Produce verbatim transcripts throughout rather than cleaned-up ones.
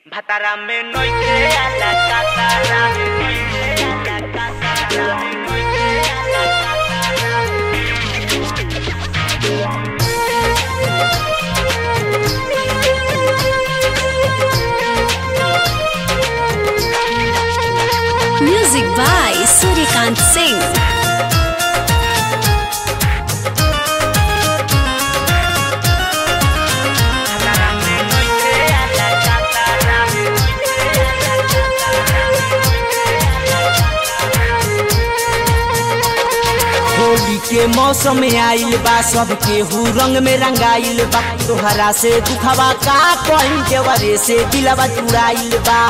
Bhatara me noite a la catara, noite a la catara, noite a la catara. Music by Surikant Singh. Holi के मौसम में आइल बा, सबके हु रंग में रंगाइल बा। तोहरा से दुखवा का कहीं देवरे से दिलवा चुराइल बा।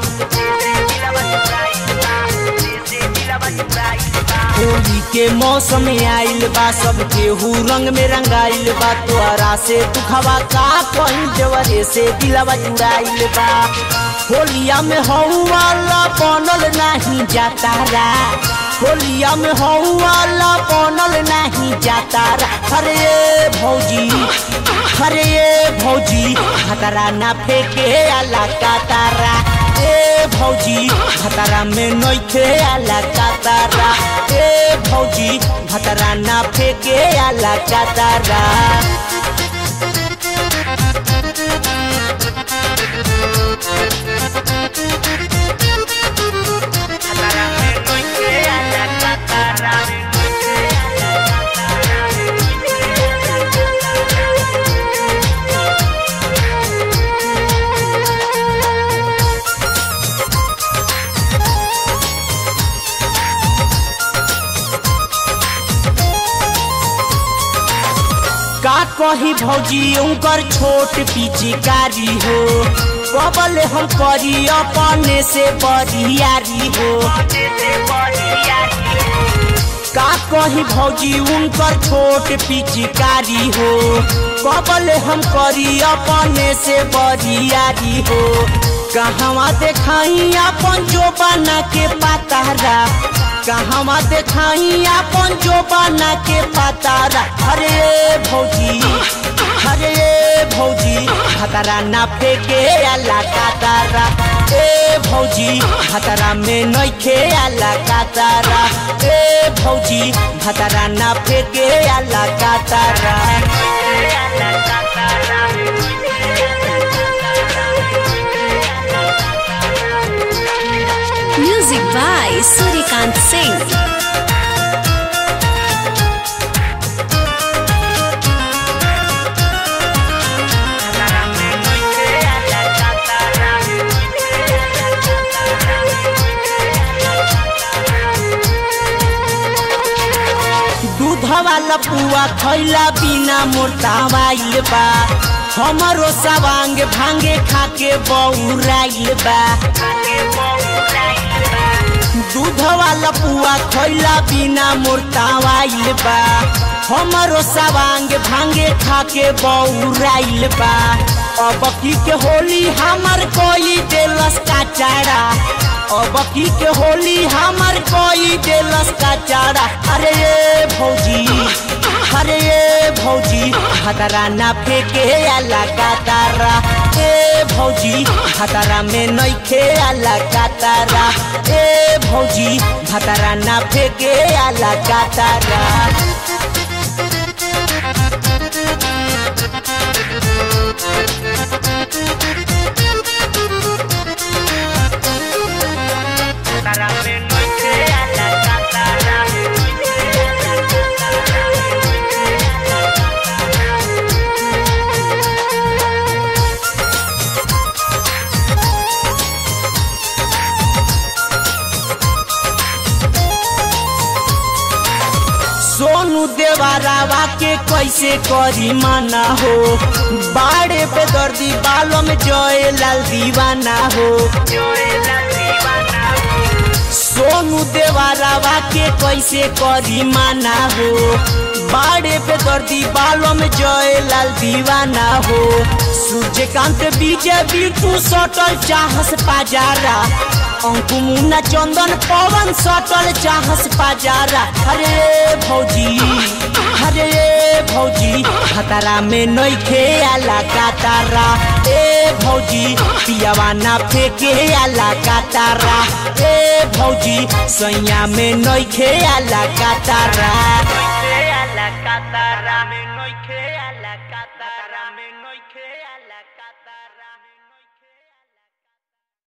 होली के मौसम में आइल बा, सबके हु रंग में रंगाइल बा। तोहरा से दुखवा का कहीं देवरे से दिलवा चुराइल बा। होलिया में हौवाला बनल नहीं जाता रा, होलिया में हौवाला बनल नहीं जाता रा। अरे भौजी, अरे भौजी, भतरा ना फेंके आला कातारा। ए भौजी, भतरा में नइखे आला कातारा। ए भौजी, भतरा ना फेंके आला कातारा। का कही भौजी उनकर छोट पिचकारी हो, कबल हम करी अपने से बरियारी हो। का कही भौजी उनकर छोट पिचकारी हो, कबल हम करी अपने से बरियारी हो। कहवा देखाई अपन जो बना के पातारा, कहवा देखाई अपन जो बना के पातारा। अरे भौजी, अरे भौजी, भतरा ना फेंके आला कातारा। ए भौजी, भतरा में नइखे आला कातारा। ए भौजी, भतरा ना फेंके आला कातारा। Music by Surikant Singh. दूधवाला पुआ खैला बिना मोटावाइल बा। हमरो सवांग भांगे खाके बौराइल बा। दूधवाला पुआ खैला बिना मोटावाइल बा। हमरो सवांग भांगे खाके बौराइल बा। अब की के होली हमर कोई देलस का चारा, अब की के होली हमर कोई देलस का चारा। अरे भौजी, अरे भौजी, भतरा ना फेंके आला कातारा। ए भौजी, भतरा में नइखे आला कातारा। ए भौजी, भतरा ना फेंके आला कातारा। सोनू देवारावा के कैसे करी माना हो, बाड़े पे दर्दी बालों में जय लाल दीवाना हो। सोनू देवा देवारावा के कैसे करी माना हो बाड़े पे दर्दी बालों में जय लाल दीवाना हो सूर्यकांत विजय बिटू सटल चाहस पाजारा अंकु मुन्ना चंदन पवन सटल चाहस पाजारा अरे भौजी अरे भौजी खतरा में नइखे आला कातारा ए भौजी पियावा ना फेंके आला कातारा ए भौजी सैया में नइखे आला कातारा आला कातारा में नइखे आला कातारा में नइखे आला कातारा